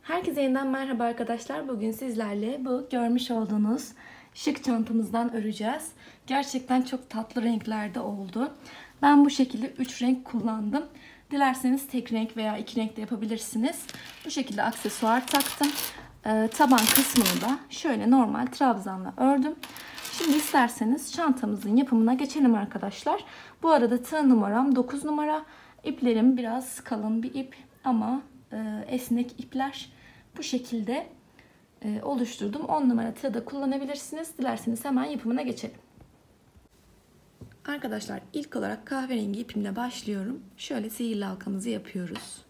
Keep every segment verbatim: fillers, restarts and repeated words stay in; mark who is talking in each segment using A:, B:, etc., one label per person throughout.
A: Herkese yeniden merhaba arkadaşlar. Bugün sizlerle bu görmüş olduğunuz şık çantamızdan öreceğiz. Gerçekten çok tatlı renklerde oldu. Ben bu şekilde üç renk kullandım. Dilerseniz tek renk veya iki renk de yapabilirsiniz. Bu şekilde aksesuar taktım. Ee, taban kısmını da şöyle normal trabzanla ördüm. Şimdi isterseniz çantamızın yapımına geçelim arkadaşlar. Bu arada tığ numaram dokuz numara. İplerim biraz kalın bir ip ama e, esnek ipler. Bu şekilde e, oluşturdum. on numara tığ da kullanabilirsiniz. Dilerseniz hemen yapımına geçelim. Arkadaşlar ilk olarak kahverengi ipimle başlıyorum. Şöyle sihirli halkamızı yapıyoruz.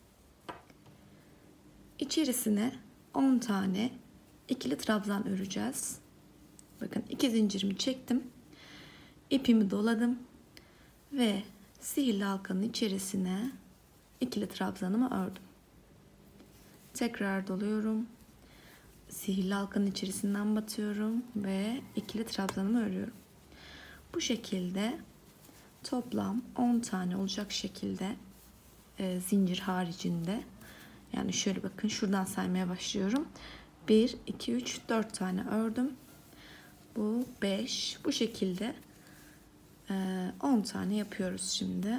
A: İçerisine on tane ikili trabzan öreceğiz. Bakın iki zincirimi çektim. İpimi doladım ve sihirli halkanın içerisine ikili trabzanımı ördüm. Tekrar doluyorum. Sihirli halkanın içerisinden batıyorum ve ikili trabzanımı örüyorum. Bu şekilde toplam on tane olacak şekilde e, zincir haricinde, yani şöyle bakın, şuradan saymaya başlıyorum. bir, iki, üç, dört tane ördüm. Bu beş. Bu şekilde e, on tane yapıyoruz şimdi.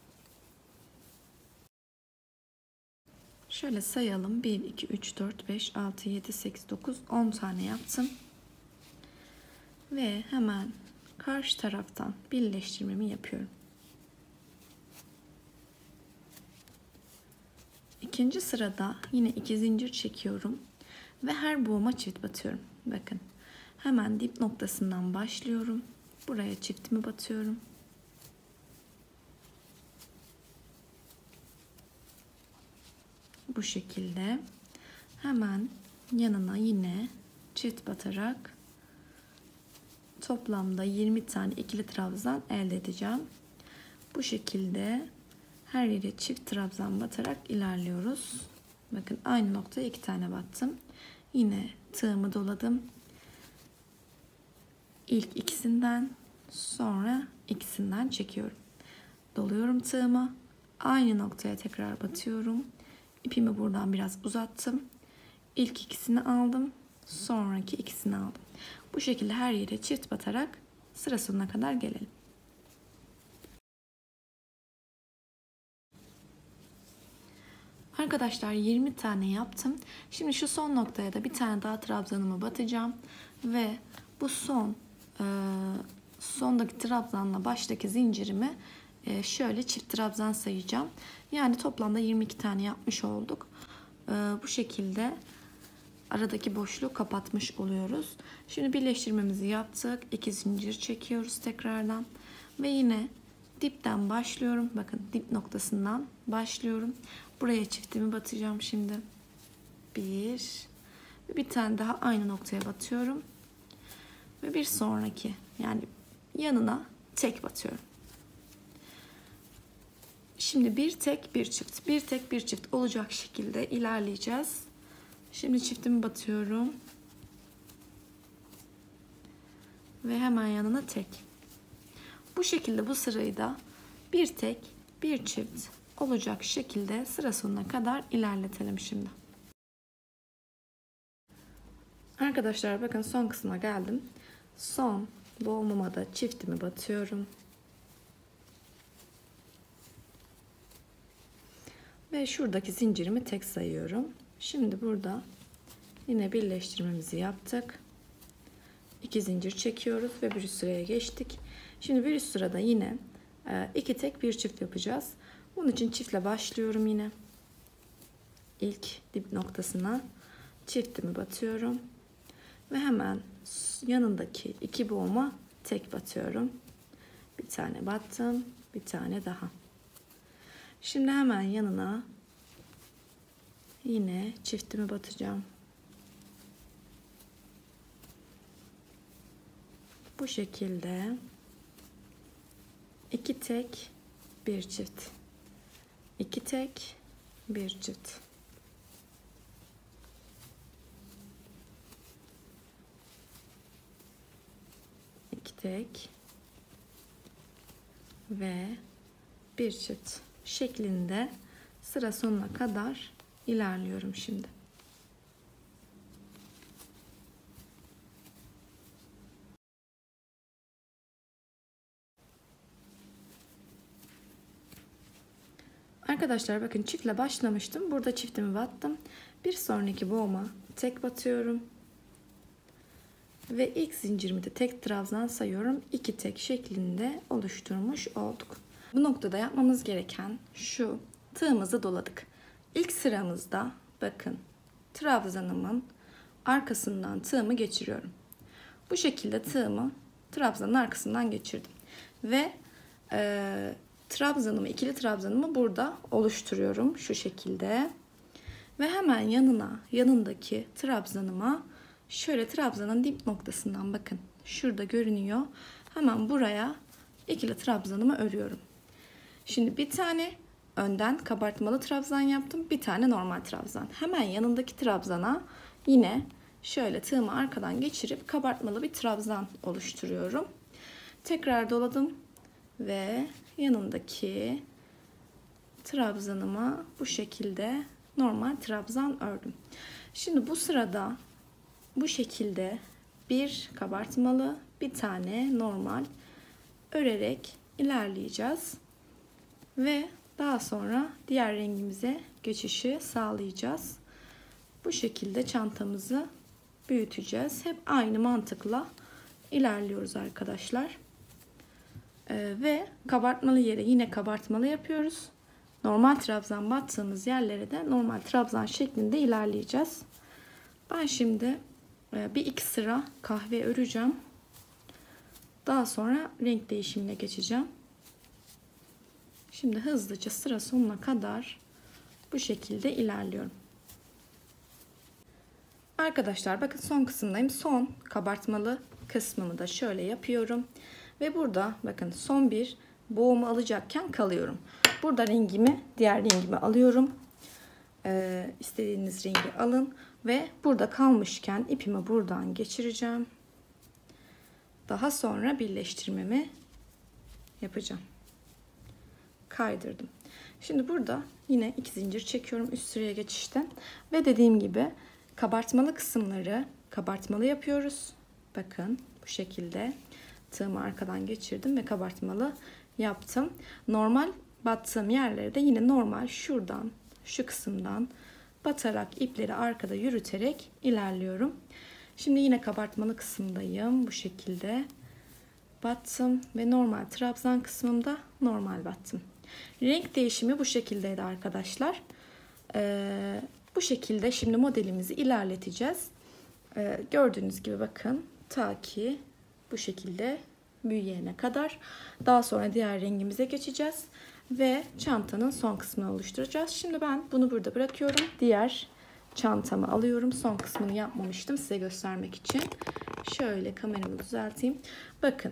A: Şöyle sayalım. bir, iki, üç, dört, beş, altı, yedi, sekiz, dokuz, on tane yaptım. Ve hemen karşı taraftan birleştirmemi yapıyorum. İkinci sırada yine iki zincir çekiyorum. Ve her buğuma çift batıyorum. Bakın. Hemen dip noktasından başlıyorum. Buraya çiftimi batıyorum. Bu şekilde hemen yanına yine çift batarak toplamda yirmi tane ikili trabzan elde edeceğim. Bu şekilde her yere çift trabzan batarak ilerliyoruz. Bakın aynı noktaya iki tane battım. Yine tığımı doladım. İlk ikisinden, sonra ikisinden çekiyorum. Doluyorum tığımı. Aynı noktaya tekrar batıyorum. İpimi buradan biraz uzattım. İlk ikisini aldım. Sonraki ikisini aldım. Bu şekilde her yere çift batarak sıra sonuna kadar gelelim. Arkadaşlar yirmi tane yaptım. Şimdi şu son noktaya da bir tane daha trabzanımı batacağım. Ve bu son e, sondaki trabzanla baştaki zincirimi e, şöyle çift trabzan sayacağım. Yani toplamda yirmi iki tane yapmış olduk. E, bu şekilde aradaki boşluğu kapatmış oluyoruz. Şimdi birleştirmemizi yaptık. iki zincir çekiyoruz tekrardan. Ve yine dipten başlıyorum. Bakın dip noktasından başlıyorum. Buraya çiftimi batacağım şimdi. Bir. Bir tane daha aynı noktaya batıyorum. Ve bir sonraki, yani yanına tek batıyorum. Şimdi bir tek bir çift. Bir tek bir çift olacak şekilde ilerleyeceğiz. Şimdi çiftimi batıyorum. Ve hemen yanına tek. Bu şekilde bu sırayı da bir tek bir çift olacak şekilde sıra sonuna kadar ilerletelim şimdi. Arkadaşlar bakın son kısma geldim. Son boğumuma da çiftimi batıyorum. Ve şuradaki zincirimi tek sayıyorum. Şimdi burada yine birleştirmemizi yaptık. İki zincir çekiyoruz ve bir üst sıraya geçtik. Şimdi bir üst sırada yine iki tek bir çift yapacağız. Bunun için çiftle başlıyorum yine. İlk dip noktasına çiftimi batıyorum. Ve hemen yanındaki iki boğuma tek batıyorum. Bir tane battım. Bir tane daha. Şimdi hemen yanına yine çiftimi batacağım. Bu şekilde iki tek bir çift. İki tek bir çift. İki tek ve bir çift şeklinde sıra sonuna kadar ilerliyorum şimdi. Arkadaşlar bakın çiftle başlamıştım. Burada çiftimi battım. Bir sonraki boğuma tek batıyorum. Ve ilk zincirimi de tek trabzan sayıyorum. İki tek şeklinde oluşturmuş olduk. Bu noktada yapmamız gereken şu: tığımızı doladık. İlk sıramızda bakın trabzanımın arkasından tığımı geçiriyorum. Bu şekilde tığımı trabzanın arkasından geçirdim. Ve e, trabzanımı, ikili trabzanımı burada oluşturuyorum şu şekilde. Ve hemen yanına, yanındaki trabzanıma şöyle trabzanın dip noktasından bakın şurada görünüyor. Hemen buraya ikili trabzanımı örüyorum. Şimdi bir tane önden kabartmalı trabzan yaptım. Bir tane normal trabzan. Hemen yanındaki trabzana yine şöyle tığımı arkadan geçirip kabartmalı bir trabzan oluşturuyorum. Tekrar doladım ve yanındaki trabzanıma bu şekilde normal trabzan ördüm. Şimdi bu sırada bu şekilde bir kabartmalı, bir tane normal örerek ilerleyeceğiz. Ve daha sonra diğer rengimize geçişi sağlayacağız. Bu şekilde çantamızı büyüteceğiz. Hep aynı mantıkla ilerliyoruz arkadaşlar. Ee, ve kabartmalı yere yine kabartmalı yapıyoruz. Normal trabzan battığımız yerlere de normal trabzan şeklinde ilerleyeceğiz. Ben şimdi bir iki sıra kahve öreceğim. Daha sonra renk değişimine geçeceğim. Şimdi hızlıca sıra sonuna kadar bu şekilde ilerliyorum. Arkadaşlar bakın son kısımdayım. Son kabartmalı kısmımı da şöyle yapıyorum. Ve burada bakın son bir boğumu alacakken kalıyorum. Burada rengimi, diğer rengimi alıyorum. Ee, istediğiniz rengi alın. Ve burada kalmışken ipimi buradan geçireceğim. Daha sonra birleştirmemi yapacağım. Kaydırdım. Şimdi burada yine iki zincir çekiyorum üst sıraya geçişte. Ve dediğim gibi kabartmalı kısımları kabartmalı yapıyoruz. Bakın bu şekilde tığımı arkadan geçirdim ve kabartmalı yaptım. Normal battığım yerlere de yine normal şuradan, şu kısımdan batarak ipleri arkada yürüterek ilerliyorum. Şimdi yine kabartmalı kısımdayım. Bu şekilde battım ve normal trabzan kısmımda normal battım. Renk değişimi bu şekildeydi arkadaşlar. Ee, bu şekilde şimdi modelimizi ilerleteceğiz. Ee, gördüğünüz gibi bakın ta ki bu şekilde büyüyene kadar. Daha sonra diğer rengimize geçeceğiz. Ve çantanın son kısmını oluşturacağız. Şimdi ben bunu burada bırakıyorum. Diğer çantamı alıyorum. Son kısmını yapmamıştım size göstermek için. Şöyle kameramı düzelteyim. Bakın.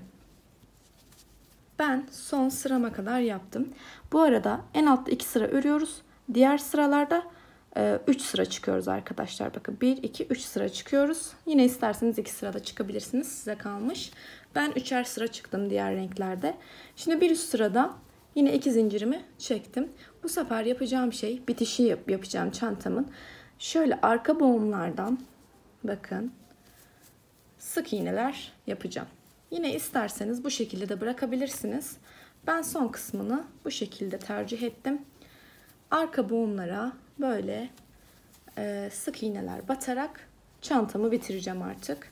A: Ben son sırama kadar yaptım. Bu arada en altta iki sıra örüyoruz. Diğer sıralarda üç sıra çıkıyoruz arkadaşlar. Bakın bir, iki, üç sıra çıkıyoruz. Yine isterseniz iki sırada çıkabilirsiniz. Size kalmış. Ben üçer sıra çıktım diğer renklerde. Şimdi bir üst sırada yine iki zincirimi çektim. Bu sefer yapacağım şey bitişi yap yapacağım çantamın. Şöyle arka boğumlardan bakın sık iğneler yapacağım. Yine isterseniz bu şekilde de bırakabilirsiniz. Ben son kısmını bu şekilde tercih ettim. Arka boğumlara böyle e, sık iğneler batarak çantamı bitireceğim artık.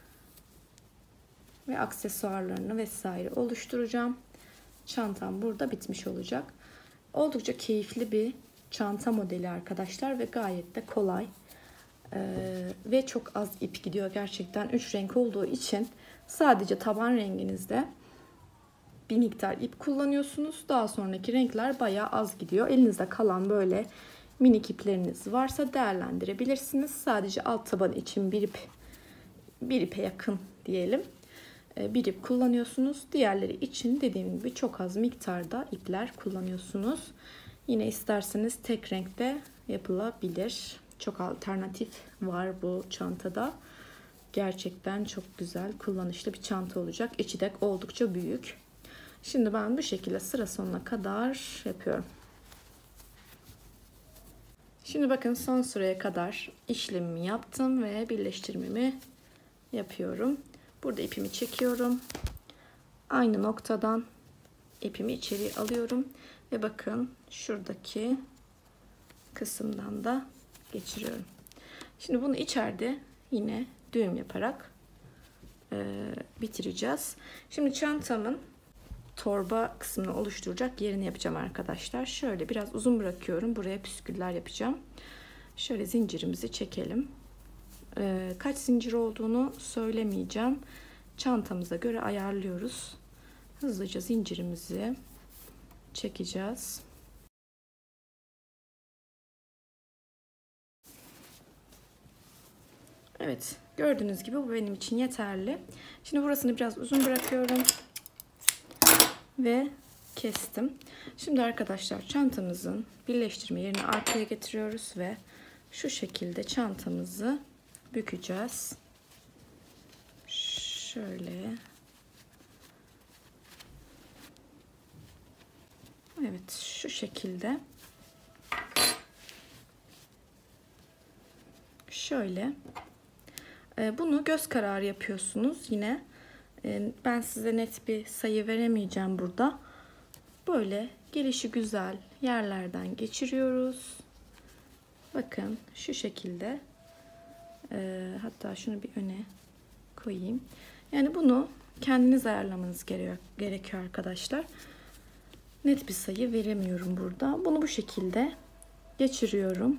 A: Ve aksesuarlarını vesaire oluşturacağım. Çantam burada bitmiş olacak. Oldukça keyifli bir çanta modeli arkadaşlar ve gayet de kolay. Ee, ve çok az ip gidiyor gerçekten. üç renk olduğu için sadece taban renginizde bir miktar ip kullanıyorsunuz. Daha sonraki renkler bayağı az gidiyor. Elinizde kalan böyle minik ipleriniz varsa değerlendirebilirsiniz. Sadece alt taban için bir ip, bir ipe yakın diyelim. Bir ip kullanıyorsunuz. Diğerleri için dediğim gibi çok az miktarda ipler kullanıyorsunuz. Yine isterseniz tek renkte yapılabilir. Çok alternatif var bu çantada. Gerçekten çok güzel, kullanışlı bir çanta olacak. İçi de oldukça büyük. Şimdi ben bu şekilde sıra sonuna kadar yapıyorum. Şimdi bakın son sıraya kadar işlemimi yaptım ve birleştirmemi yapıyorum. Burada ipimi çekiyorum. Aynı noktadan ipimi içeri alıyorum. Ve bakın şuradaki kısımdan da geçiriyorum. Şimdi bunu içeride yine düğüm yaparak e, bitireceğiz. Şimdi çantamın torba kısmını oluşturacak yerini yapacağım arkadaşlar. Şöyle biraz uzun bırakıyorum. Buraya püsküller yapacağım. Şöyle zincirimizi çekelim. E, kaç zincir olduğunu söylemeyeceğim. Çantamıza göre ayarlıyoruz. Hızlıca zincirimizi çekeceğiz. Evet, gördüğünüz gibi bu benim için yeterli. Şimdi burasını biraz uzun bırakıyorum ve kestim. Şimdi arkadaşlar çantamızın birleştirme yerini arkaya getiriyoruz ve şu şekilde çantamızı bükeceğiz. Şöyle. Evet, şu şekilde. Şöyle. Bunu göz kararı yapıyorsunuz. Yine ben size net bir sayı veremeyeceğim burada. Böyle gelişi güzel yerlerden geçiriyoruz. Bakın şu şekilde. Hatta şunu bir öne koyayım. Yani bunu kendiniz ayarlamanız gerekiyor arkadaşlar. Net bir sayı veremiyorum burada. Bunu bu şekilde geçiriyorum.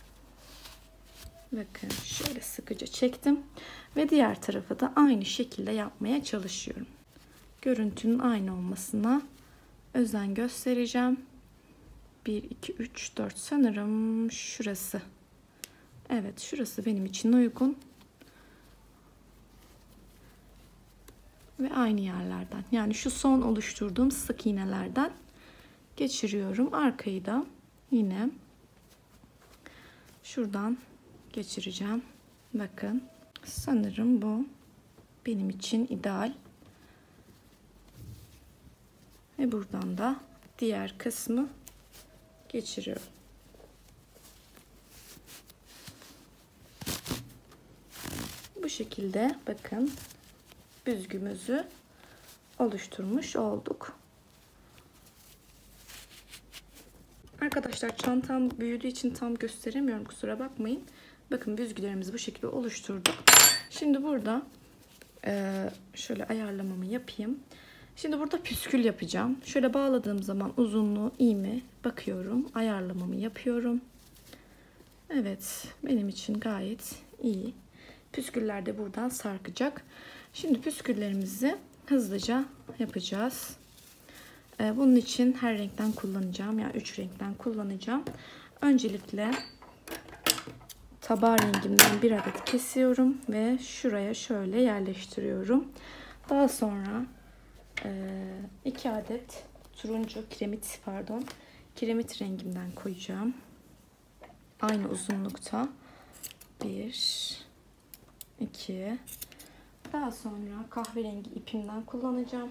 A: Bakın şöyle sıkıca çektim ve diğer tarafı da aynı şekilde yapmaya çalışıyorum. Görüntünün aynı olmasına özen göstereceğim. bir, iki, üç, dört sanırım şurası. Evet, şurası benim için uygun. Ve aynı yerlerden, yani şu son oluşturduğum sık iğnelerden geçiriyorum. Arkayı da yine şuradan geçireceğim. Bakın, sanırım bu benim için ideal. Ve buradan da diğer kısmı geçiriyorum. Bu şekilde bakın büzgümüzü oluşturmuş olduk. Arkadaşlar çantam büyüdüğü için tam gösteremiyorum, kusura bakmayın. Bakın büzgülerimizi bu şekilde oluşturduk. Şimdi burada e, şöyle ayarlamamı yapayım. Şimdi burada püskül yapacağım. Şöyle bağladığım zaman uzunluğu iyi mi bakıyorum. Ayarlamamı yapıyorum. Evet, benim için gayet iyi. Püsküller de buradan sarkacak. Şimdi püsküllerimizi hızlıca yapacağız. Bunun için her renkten kullanacağım. Yani üç renkten kullanacağım. Öncelikle tabağı rengimden bir adet kesiyorum ve şuraya şöyle yerleştiriyorum. Daha sonra iki adet turuncu kiremit pardon kiremit rengimden koyacağım. Aynı uzunlukta. bir, iki. Daha sonra kahverengi ipimden kullanacağım.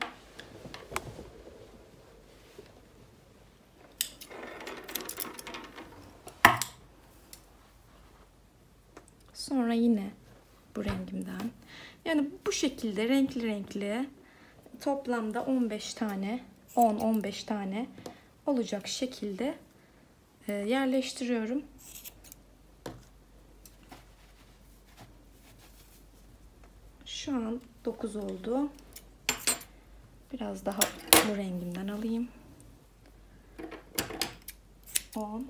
A: Sonra yine bu rengimden. Yani bu şekilde renkli renkli toplamda on beş tane, on on beş tane olacak şekilde yerleştiriyorum. Şu an dokuz oldu. Biraz daha bu rengimden alayım. on,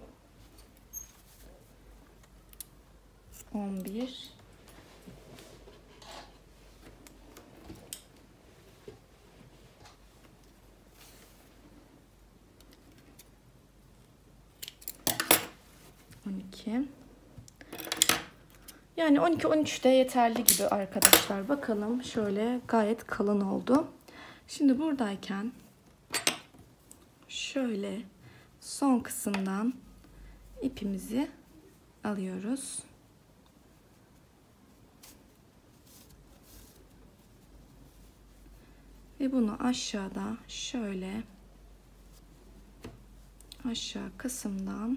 A: on bir, on iki. Yani on iki on üç de yeterli gibi arkadaşlar. Bakalım, şöyle gayet kalın oldu. Şimdi buradayken şöyle son kısımdan ipimizi alıyoruz. Ve bunu aşağıda şöyle aşağı kısımdan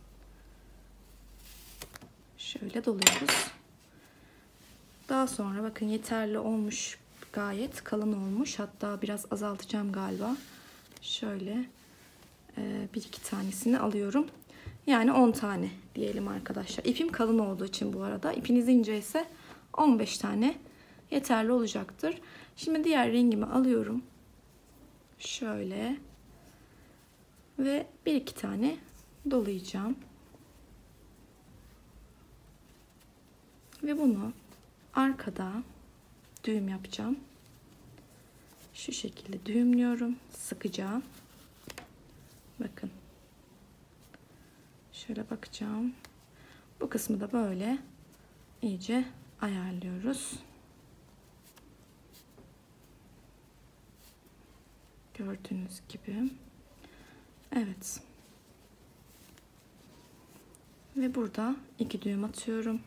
A: şöyle doluyoruz. Daha sonra bakın yeterli olmuş, gayet kalın olmuş. Hatta biraz azaltacağım galiba. Şöyle e, bir iki tanesini alıyorum. Yani on tane diyelim arkadaşlar. İpim kalın olduğu için bu arada. İpiniz ince ise on beş tane yeterli olacaktır. Şimdi diğer rengimi alıyorum. Şöyle. Ve bir iki tane dolayacağım. Ve bunu arkada düğüm yapacağım. Şu şekilde düğümlüyorum. Sıkacağım. Bakın. Şöyle bakacağım. Bu kısmı da böyle iyice ayarlıyoruz. Gördüğünüz gibi. Evet. Ve burada iki düğüm atıyorum.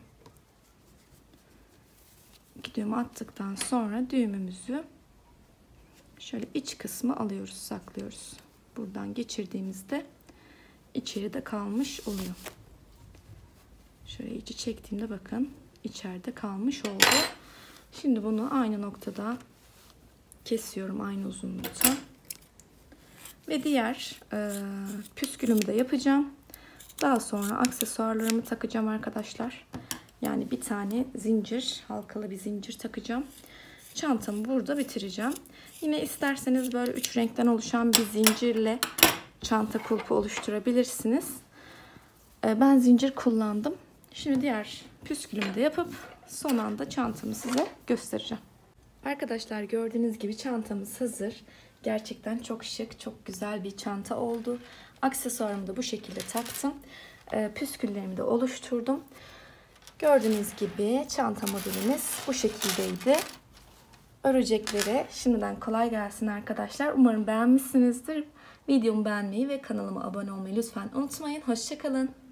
A: İki düğüm attıktan sonra düğümümüzü şöyle iç kısmı alıyoruz, saklıyoruz. Buradan geçirdiğimizde içeride kalmış oluyor. Şöyle içi çektiğimde bakın içeride kalmış oldu. Şimdi bunu aynı noktada kesiyorum, aynı uzunlukta. Ve diğer e, püskülümü de yapacağım. Daha sonra aksesuarlarımı takacağım arkadaşlar. Yani bir tane zincir, halkalı bir zincir takacağım. Çantamı burada bitireceğim. Yine isterseniz böyle üç renkten oluşan bir zincirle çanta kulpu oluşturabilirsiniz. Ben zincir kullandım. Şimdi diğer püskülümü de yapıp son anda çantamı size göstereceğim. Arkadaşlar gördüğünüz gibi çantamız hazır. Gerçekten çok şık, çok güzel bir çanta oldu. Aksesuarımı da bu şekilde taktım. Püsküllerimi de oluşturdum. Gördüğünüz gibi çanta modelimiz bu şekildeydi. Öreceklere şimdiden kolay gelsin arkadaşlar. Umarım beğenmişsinizdir. Videomu beğenmeyi ve kanalıma abone olmayı lütfen unutmayın. Hoşça kalın.